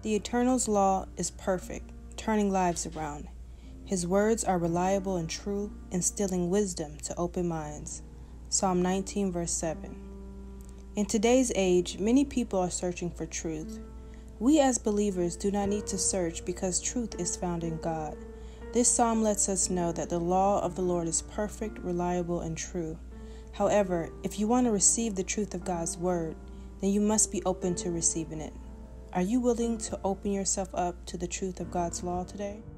The Eternal's law is perfect, turning lives around. His words are reliable and true, instilling wisdom to open minds. Psalm 19, verse 7. In today's age, many people are searching for truth. We as believers do not need to search because truth is found in God. This psalm lets us know that the law of the Lord is perfect, reliable, and true. However, if you want to receive the truth of God's word, then you must be open to receiving it. Are you willing to open yourself up to the truth of God's law today?